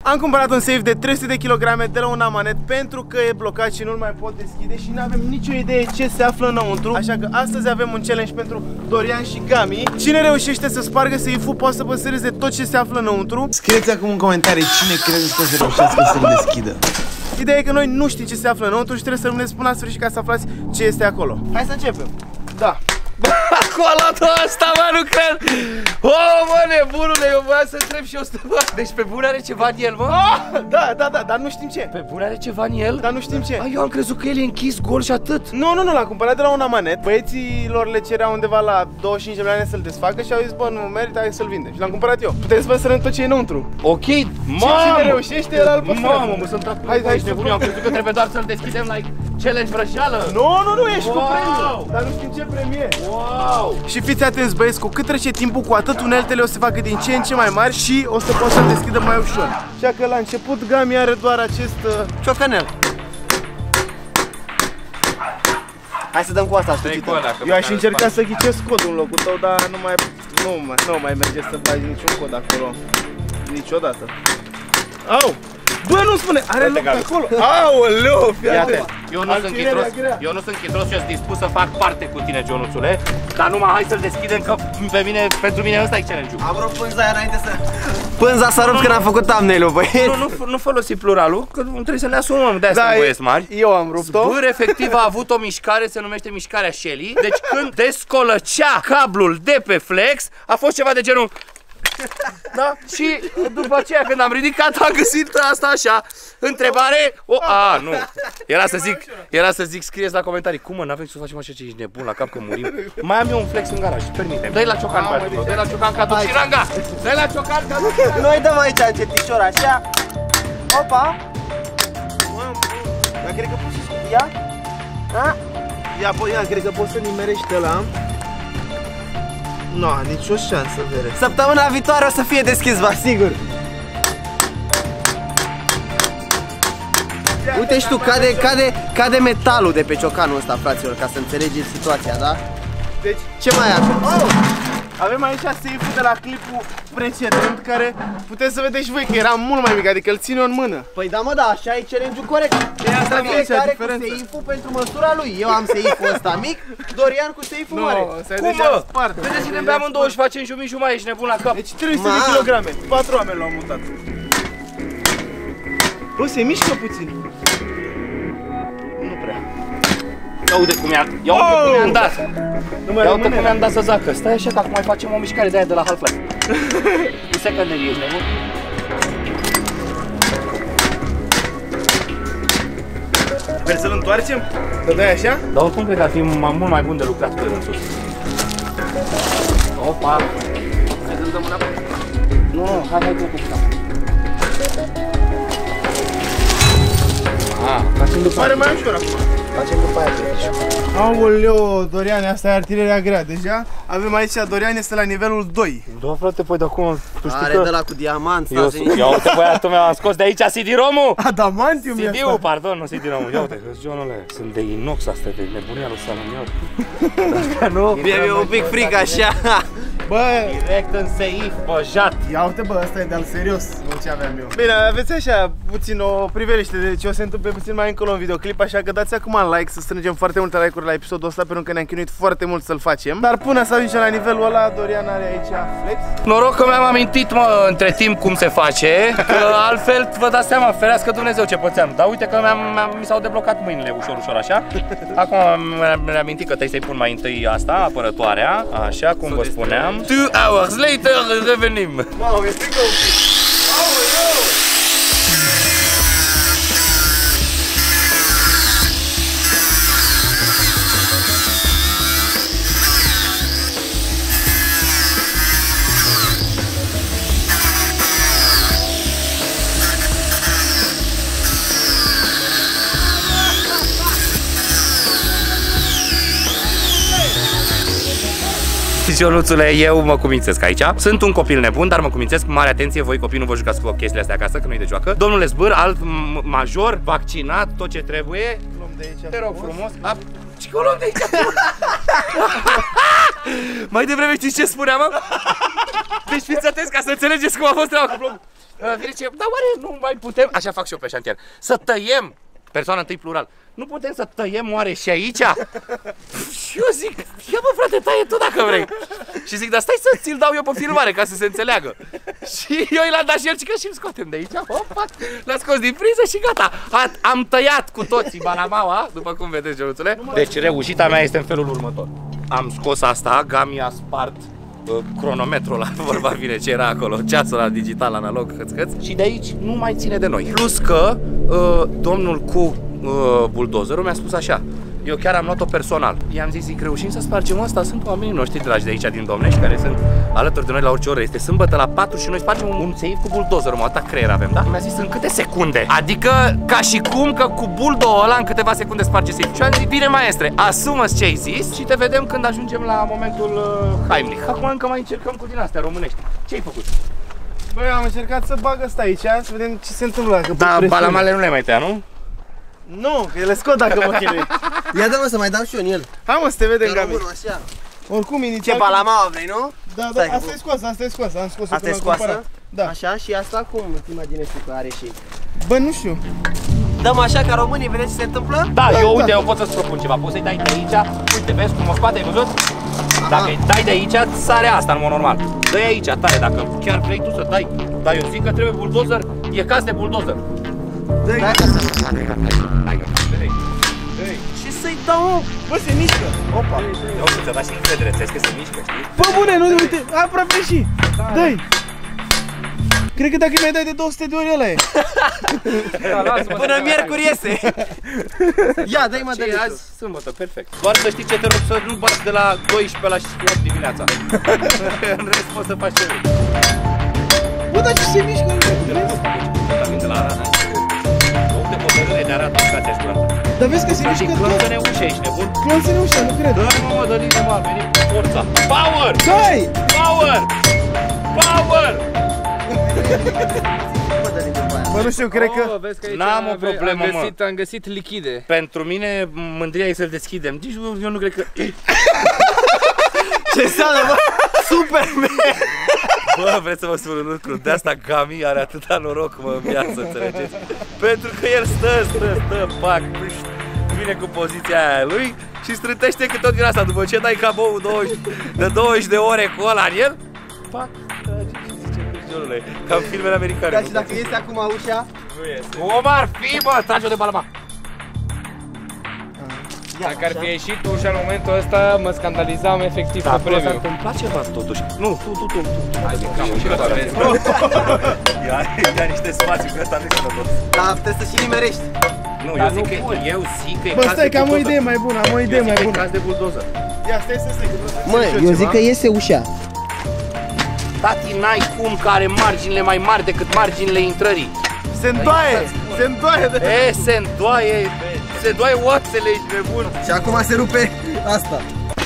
Am cumpărat un safe de 300 de kg de la un amanet pentru că e blocat și nu-l mai pot deschide și nu avem nicio idee ce se află înăuntru. Așa că astăzi avem un challenge pentru Dorian și Gami. Cine reușește să spargă safe-ul poate să păstreze tot ce se află înăuntru. Scrieți acum în comentarii cine credeți că o să reușească să-l deschidă. Ideea e că noi nu știm ce se află înăuntru și trebuie să rămâneți până la sfârșit ca să aflați ce este acolo. Hai să începem. Da. Acolo ăsta, mă, nu cred! Oh, mă, nebunule, eu voiam să întreb și eu să văd. Deci pe bune are ceva în el, mă? Da, dar nu știm ce. Pe bune are ceva în el? Dar nu știm ce. Eu am crezut că el e închis gol și atât. Nu, l-am cumpărat de la un amanet. Băieții lor le cereau undeva la 25 de milioane să-l desfacă și au zis, bă, nu merită, hai să-l vindem. Și l-am cumpărat eu. Putem să păstrăm tot ce e înăuntru. Ok, Cine reușește, el îl păstrează. Mamă, mă sunt acum. Hai, nebun, eu am crezut că trebuie doar să-l deschidem like challenge vrăjeală. Nu, ești cu premiu. Dar nu știm ce premiu e. Wow! Și fiți atenți, băieți, cu cât trece timpul, cu atât uneltele o să facă din ce în ce mai mari și o să poată să-l deschidă mai ușor. Așa că la început Gami are doar acest ciocanel. Hai să dăm cu asta, eu aș încerca să ghicesc codul în locul tău, dar nu mai merge să bagi niciun cod acolo. Niciodată. Au! Bă, nu spune, are loc acolo. Aoleu, fii atent. Eu nu sunt chitros și sunt dispus să fac parte cu tine, Ionuțule. Dar numai hai să-l deschidem că pentru mine ăsta e challenge-ul. Am rupt pânza aia înainte să... Pânza s-a rupt când am făcut thumbnail-ul, băieți. Nu folosi pluralul, că trebuie să ne asumăm, de-aia suntem băieți mari. Eu am rupt-o. Zbâr efectiv a avut o mișcare, se numește mișcarea Shelly. Deci când descolăcea cablul de pe flex, a fost ceva de genul... Da? Și după aceea când am ridicat am găsit asta așa. Întrebare. Nu. Era să zic, scrieți la comentarii. Cum, mă, n-avem să facem așa, ce ești nebun la cap că murim. Mai am eu un flex în garaj, permite. Dă-i la ciocan, dă-i la ciocan ca duc șiranga. Dă-i la ciocan ca duc. Noi dăm aici încetișor așa. Opa. Dar cred că poți să ia. Ia, cred că poți să nimerești ăla. Nu, nicio șansă, vere. Săptămâna viitoare o să fie deschis, vă asigur. Uite și tu, cade metalul de pe ciocanul ăsta, fraților, ca să înțelegeți situația, da? Deci, ce mai avem? Avem aici safe-ul de la clipul precedent, care puteți să vedeți și voi că era mult mai mic, adică îl ține în mână. Păi da, mă, da, așa e challenge-ul corect. Fiecare cu safe-ul pentru măsura lui. Eu am safe-ul ăsta mic, Dorian cu safe-ul mare. Cum, mă? Vedeți-ne pe amândouă și facem jumătate, ești nebun la cap. Deci 300 de kilograme, 4 oameni l-au mutat. Bă, se mișcă puțin. Nu prea. Ia uite cum i-am dat. Ia uite cum i-am dat să zacă. Stai așa că acum mai facem o mișcare de aia de la Half-Life. Cu secondary, ești nebun? Vrei să-l întoarcem? Să dai așa? Dar oricum cred că ar fi mult mai bun de lucrat pe în sus. Opa! Hai să-l dăm înapoi. Nu, hai cu asta. Facem după aia. Pare mai ușor acum. Facem după aia pe Aoleu, Dorian, asta e artileria grea. Deja avem aici, Dorian este la nivelul 2. Da, frate, păi de acum, tu știi are de la cu diamant. Ia uite, băiatul meu, am scos de aici CD-ROM-ul. Adamantium e asta. CD-ul, pardon, nu CD-ROM-ul. Ia uite, Johnule, sunt de inox astea, de nebunia lui Salonior. Dacă nu... Mi-e un pic fric așa. Bă, direct în seif, băjat. Ia uite, bă, ăsta e de-al serios, nu ce aveam eu. Bine, aveți așa puțin o priveliște de ce o se întâmple puțin mai încolo în videoclip, așa că dați acum like să strângem foarte multe like-uri la episodul ăsta, pentru că ne-am chinuit foarte mult să-l facem. Dar până să ajungem la nivelul ăla, Dorian are aici flex. Noroc că mi-am amintit, mă, între timp cum se face, că altfel vă dați seama, ferească Dumnezeu ce pățeam. Dar uite că mi s-au deblocat mâinile ușor, așa. Acum mi-am amintit că trebuie să-i pun mai întâi asta, apărătoarea, așa cum vă spuneam. 2 hours later revenim. Wow, e frică un pic. Aoleu! Ionuțule, eu mă cumințesc aici. Sunt un copil nebun, dar mă cumințesc. Mare atenție, voi copii nu vă jucați cu chestiile astea acasă, că nu-i de joacă. Domnule Zbâr, alt major, vaccinat, tot ce trebuie. Luăm de aici. Te rog frumos. Ce că o luăm de aici? Mai devreme știți ce spuneam, mă? Deci fiți atenți ca să înțelegeți cum a fost treaba cu blocul. Vine ce, dar oare nu mai putem, așa fac și eu pe șantier, să tăiem, persoana întâi plural, nu putem să tăiem oare și aici? Și eu zic, ia bă frate, taie tu dacă vrei. Și zic, dar stai să ți-l dau eu pe filmare ca să se înțeleagă. Și eu i-l-am dat și el, și îl scoatem de aici, opa, l-a scos din priză și gata. Am tăiat cu toții balamaua, după cum vedeți, geluțule. Deci reușita mea este în felul următor. Am scos asta, Gami a spart cronometrul ăla, vorba vine ce era acolo, ceasul ăla digital, analog, hăț-hăț. Și de aici nu mai ține de noi. Plus că domnul cu buldozerul mi-a spus așa, eu chiar am luat-o personal. I-am zis, zic, reușim să spargem asta? Sunt oamenii noștri dragi de aici, din Domnești, care sunt alături de noi la orice oră. Este sâmbătă la 4 și noi spargem un seif cu buldozerul, atâta creier avem, da? Mi-a zis, în câte secunde? Adică, ca și cum că cu buldo ăla în câteva secunde sparge seif. Și am zis, bine maestre, asumă-ți ce ai zis și te vedem când ajungem la momentul Heimlich. Acum încă mai încercăm cu din astea românești. Ce-ai făcut? Băi, am încercat să bag ăsta aici, să vedem ce se întâmplă. Da, balamale nu le mai tăia, nu? Nu, că le scot dacă mă chinui. Ia dă-mă să mai dau și eu în el. Hai mă, să te vedem, Gabi. Așa. Oricum, inițial... Ce balamaua vrei, nu? Da, da, asta e scoasă, asta e scoasă. Am scos-o. Asta e scoasă? Da. Așa, și asta cum îți imaginezi tu că are și... Bă, nu știu. Dăm așa ca românii, vedeți ce se întâmplă? Da, uite, eu pot să-ți propun ceva. Poți să-i dai de aici, uite, vezi cum o scoate, ai văzut? Dacă îi dai de aici, sare asta în mod normal. Dă-i aici, tare, dacă chiar vrei tu să dai. Dar eu zic că trebuie buldozer, e caz de buldozer. Dă-i și să-i dau... Bă, se mișcă. Opa. Eu să dai și încredere, ți-ai că se mișcă, știi? Bă, bune, nu, uite, aproape și. Dă-i. Cred că dacă mi-ai dai de 200 de ori ăla e. Până miercuri iese. Ia, dă-i mă, dă-i azi sâmbătă, perfect. Doar să știi ce te rog, să nu bați de la 12 la 8 dimineața. În rest poți să faci ce vrei. Bă, dar ce se mișcă? De la Arad, de hotărâre de Arad, educația școlară. Dar vezi că se mișcă tot? Clonță-ne ușa, ești nebun? Clonță-ne ușa, nu cred. Dă-i mă, dă-i de mă, veni cu forța. Power! Dai! Power! Power! Bă, nu știu, cred că... N-am o problemă, mă. Am găsit lichide. Pentru mine, mândria e să-l deschidem. Deci eu nu cred că... Ce înseamnă, bă? Superman! Bă, vreți să vă spun un lucru? De asta Gami are atâta noroc, mă, în viață, înțelegeți? Pentru că el stă, pac, vine cu poziția aia lui și strântește câte tot din asta. După ce dai cabou de 20 de ore cu ăla în el, pac, trage și zice cârciorule. Ca în filmele americane. Dar și dacă iese acum ușa? Nu iese. Cum ar fi, bă? Trage-o de balama. Dacă ar fi ieșit ușa în momentul ăsta, mă scandalizam efectiv pe premiu. S-a întâmplat ceva totuși. Nu, tu. Hai, din cam ușa ta, vezi. Ia niște spații, că ăsta nu e sănătos. Dar trebuie să și nimerești. Nu, eu zic că e Bă, caz stai, de că am o buldozer. idee mai bună, am o idee mai bună. E caz de buldozer. Ia, stai să stai, că vreau să Mă, zic eu ceva. zic că iese ușa. Tati, n-ai cum că are marginile mai mari decât marginile intrării. Se întoaie, se întoaie de... Se îndoaie oasele, ești nebun. Și acum se rupe asta.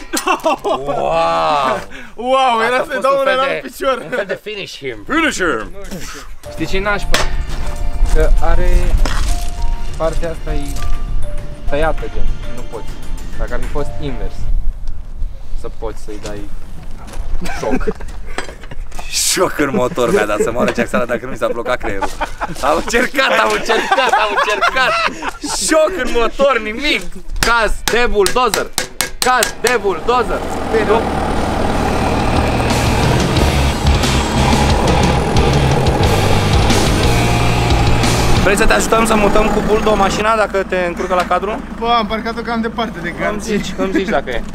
Wow! Wow, era să-i dau una la picior. Un fel de finish him. Finish him! Știi ce nașpa? Că are... Partea asta e tăiată, gen, și nu poți. Dacă ar fi fost invers, să poți să-i dai șoc. Șoc în motor mi-a dat să moară Jacksana dacă nu mi s-a blocat creierul. Am încercat. Șoc în motor, nimic. Caz de buldozer. Vrei să te ajutăm să mutăm cu buldo mașina dacă te încurcă la cadru? Bă, am parcat-o cam departe de garții. Îmi zici dacă e.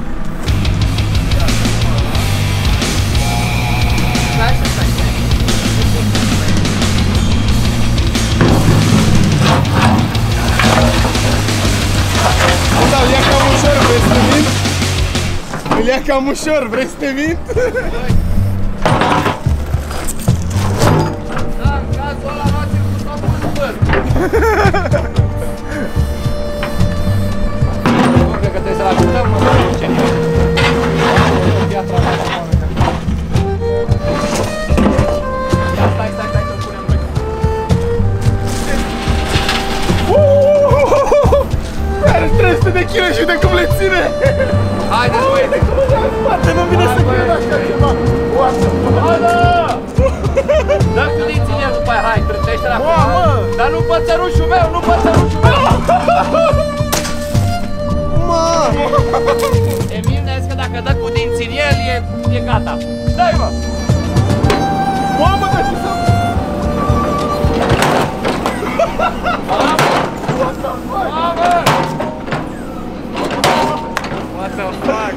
Da, îl ia cam ușor, vrei să te mint? Îl ia cam ușor, vrei să te mint? Da, în cazul ăla luați-l cu stopul în păr. Cred că trebuie să-l ajutăm, mă, ce nimic. Piatra mea, stai, să-l punem noi. Are 300 de kg și uite cum le ține! Haideți, băi! Poate nu vine să cred așa ceva! Dă câlițile după aia, Gândește la cum. Dar nu pățărușul meu, nu pățărușul meu. Mă! Emil ne-a zis că dacă dă cu dinții în el, e gata. Dai, mă! Mamă, dar ce s-a... Mamă! What the fuck?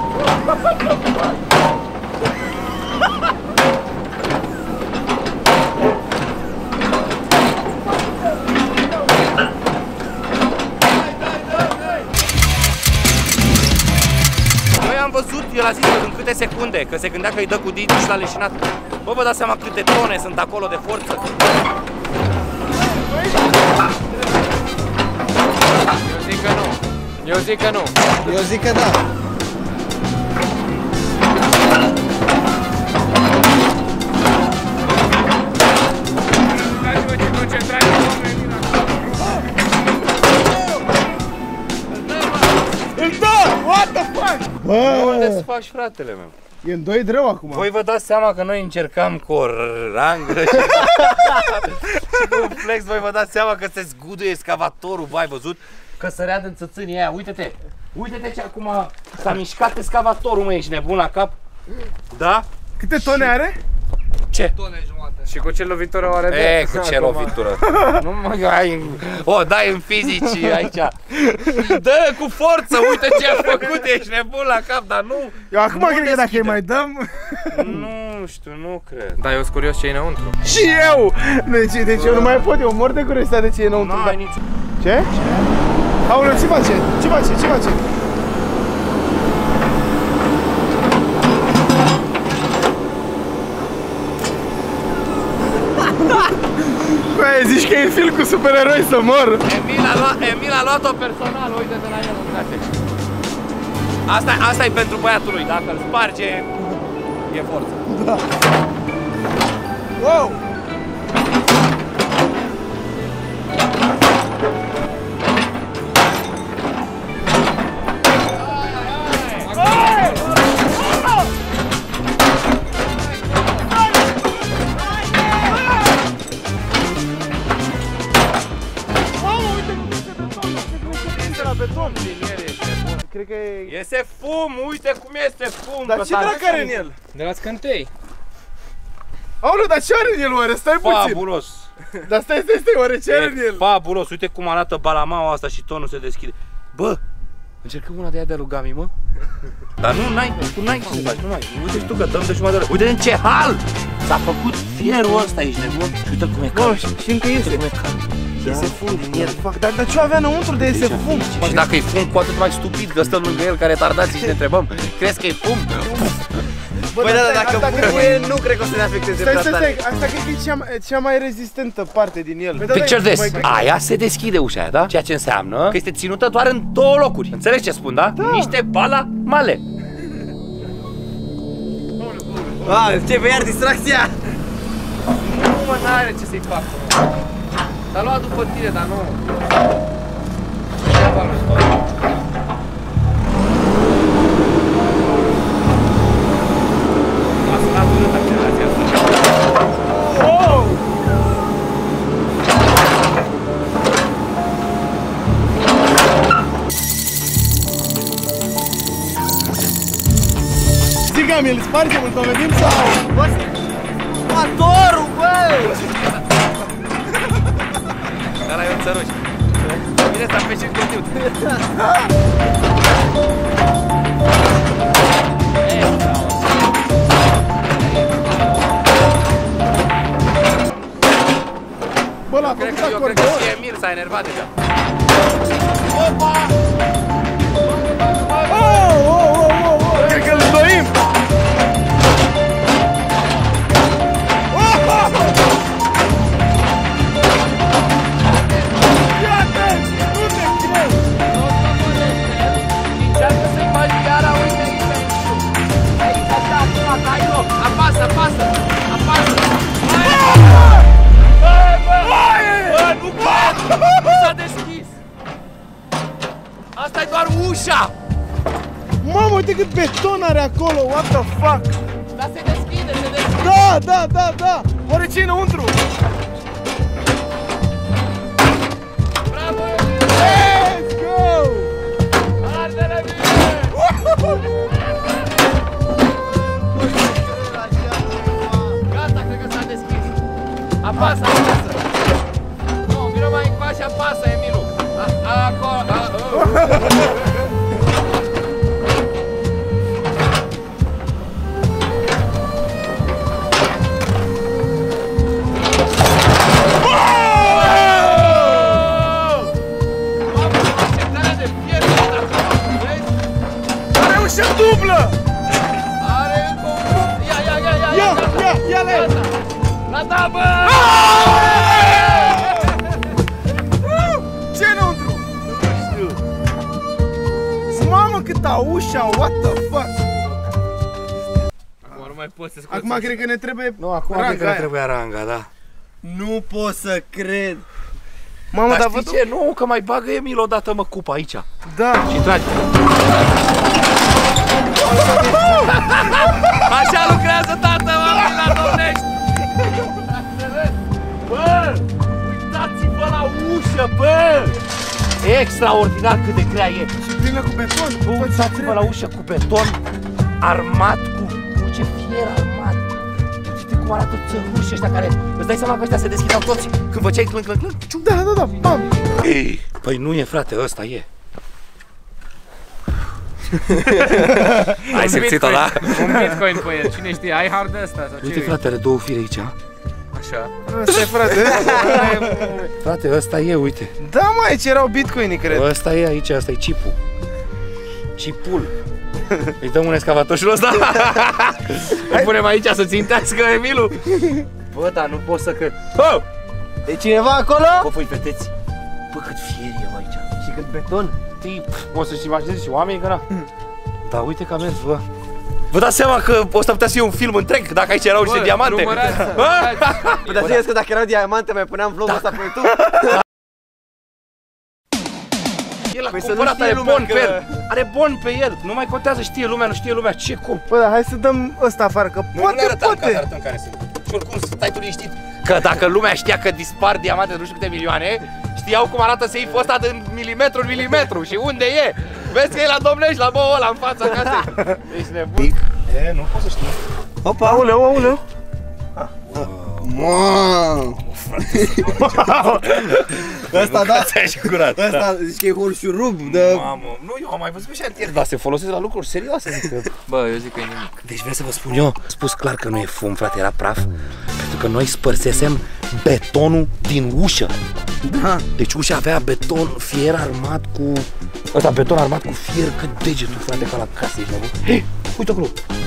Noi am văzut, el a zis că în câte secunde, că se gândea că îi dă cu dinții și l-a leșinat. Bă, vă dați seama câte tone sunt acolo de forță? Eu zic că nu. Eu zic că nu. Eu zic că da. Uitați-vă ce concentrare oameni vin acolo. Îl dă! What the fuck? Unde-ți faci, fratele meu? E în 2 drău acum. Voi vă dați seama că noi încercam cu o rangră și cu un flex, voi vă dați seama că se zguduie excavatorul, v-ai văzut? Că sărea din țățânii aia, uite-te! Uite-te ce acum s-a mișcat excavatorul, mă, ești nebun la cap? Da? Câte tone are? Ce? Și cu ce lovitură o are de? E, cu ce lovitură? Nu mă, o dai în fizici aici. Dă cu forță, uite ce a făcut, ești nebun la cap, dar nu. Eu acum cred că dacă îi mai dăm... Nu știu, nu cred. Da, eu sunt curios ce e înăuntru. Și eu! Deci eu nu mai pot, eu mor de curiozitate ce e înăuntru. Nu ai nici... Ce? Aoleu, ce face? Ce face? Ce face? Băi, zici că e film cu supereroi să mor. Emil a luat-o personal, uite-te la el, frate. Asta e pentru băiatul lui, dacă îl sparge, e forță. Da. Wow! Cred că e... Iese fum, uite cum este fum. Dar ce drac are în el? De la scântei. Aoleu, dar ce are în el oare? Stai puțin. Fabulos. Dar stai, oare ce are în el? Fabulos, uite cum arată balamaua asta și tonul se deschide. Bă, încercăm una de aia de lui Gami, mă? Dar tu n-ai ce să faci, nu mai. Uite și tu că dăm de jumătate de oră. Uite în ce hal s-a făcut fierul ăsta, ești nebun. Uite cum e cald. Bă, și încă iese. Iese fum din el. Dar ce avea înăuntru de iese fum? Și dacă e fum, cu atât mai stupid că stăm lângă el, care tardați și ne întrebăm. Crezi că e fum? Băi, da, dacă bubuie, nu cred că o să ne afecteze prea tare. Stai, asta cred că e cea mai rezistentă parte din el. Picture this. Aia se deschide ușa aia, da? Ceea ce înseamnă că este ținută doar în 2 locuri. Înțelegi ce spun, da? Niște bala male. Ce vei iar distracția? Nu, mă, n-are ce să-i fac. S-a luat după tine, dar nu. Zic-mi, îl spargem, îl dovedim sau... Bă, motorul, băi! Ăla e un țăruș. Bine s-a pe și contiut. Bă, l-a Cred făcut că acordeon. și Emil s-a enervat deja. Cred că îl doim. Încearcă să-i bagi iara, uite aici. Aici, da, acum, că ai loc. Apasă, apasă. Bă, nu pot! Nu s-a deschis! Asta e doar ușa! Mamă, uite cât beton are acolo, what the fuck? Dar se deschide, se deschide! Da! Oare ce e înăuntru? așa, what the fuck? Nu mai poți să scoți. Acum cred că ne trebuie. Nu, acum cred că ne trebuie ranga, da. Nu pot să cred. Mamă, dar știi ce? Nu, că mai bagă Emil odată, mă, cupa aici. Da. Și tragi. Așa lucrează tată, oameni la Domnești. Bă, uitați-vă la ușă, bă. Extraordinar cât de grea e. Și plină cu beton. Bă, uitați-vă la ușă cu beton armat cu ce fier armat. Uite cum arată țărușii ăștia care... Îți dai seama că ăștia se deschideau toți când făceai clânc, clânc, clânc? Da, da, da, bam. Ei, păi nu e, frate, ăsta e. Ai simțit-o, da? Un bitcoin pe el, cine știe, ai hard ăsta sau ce? Uite, frate, are două fire aici. Așa. Asta e, frate. Frate, ăsta e, uite. Da, mă, aici erau bitcoini, cred. Ăsta e aici, ăsta e chipul. Chipul. Îi dăm un excavatoșul ăsta. Îl punem aici să țintească Emilul. Bă, dar nu pot să cred. Oh! E cineva acolo? Bă, păi, vedeți? Bă, cât fier e aici. Și cât beton? Poți să-și imaginezi și oamenii că na. Da, uite că a mers, bă. Vă dați seama că o să putea să fie un film întreg dacă aici erau niște diamante? Numărați. Bă, dar știți că dacă erau diamante mai puneam vlogul ăsta pe YouTube? El a Păi să cumpărat, nu știe are lumea bon că- pe el. Are bon pe el. Nu mai contează, știe lumea, nu știe lumea. Ce cum? Bă, da, hai să dăm ăsta afară, că poate, poate. arătăm care sunt. Și oricum stai tu liniștit. Că dacă lumea știa că dispar diamante de nu știu câte milioane, știau cum arată seiful ăsta din milimetru în milimetru și unde e. Vezi că e la Domnești, la băul ăla în fața casei. Ești nebun. E, nu poți să știi. Opa! Aoleu, aoleu. Mamă! Ăsta da? Ți-ai și curat. Ăsta zici că e hol șurub de... Mamă, nu, eu am mai văzut pe șantier. Dar se folosesc la lucruri serioase, zic. Bă, eu zic că e nimic. Deci vreau să vă spun eu, spus clar că nu e fum, frate, era praf. Pentru că noi spărsesem betonul din ușă. Da. Deci ușa avea beton, fier armat cu... Ăsta, beton armat cu fier cât degetul, frate, ca la casă, ești nebun. Hei, uite acolo.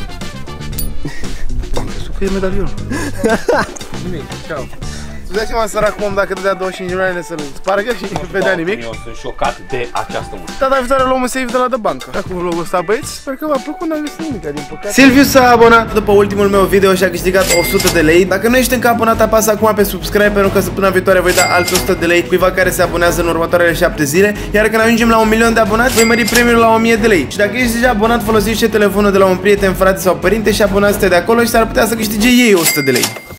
Am crezut că e medalion. Nimic, ceau. Tu dai seama, săracul om, dacă dădea 25 milioane să-l spargă și nu vedea nimic. Eu sunt șocat de această ușă. Data viitoare luăm un save de la The Banca. Acum vlogul ăsta, băieți, sper că v-a plăcut, n-am găsit nimic, din păcate. Silviu s-a abonat după ultimul meu video și a câștigat 100 de lei. Dacă nu ești încă abonat, apasă acum pe subscribe, pentru că săptămâna viitoare voi da alți 100 de lei cuiva care se abonează în următoarele 7 zile. Iar când ajungem la 1.000.000 de abonați, voi mări premiul la 1.000 de lei. Și dacă ești deja abonat, folosește telefonul de la un prieten, frate sau părinte și abonați-te de acolo și s-ar putea să câștige ei 100 de lei.